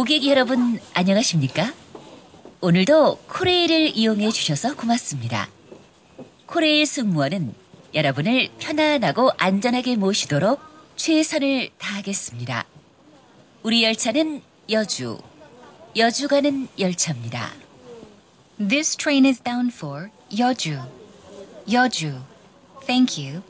고객 여러분, 안녕하십니까? 오늘도 코레일을 이용해 주셔서 고맙습니다. 코레일 승무원은 여러분을 편안하고 안전하게 모시도록 최선을 다하겠습니다. 우리 열차는 여주 가는 열차입니다. This train is bound for Yeoju. Yeoju. Thank you.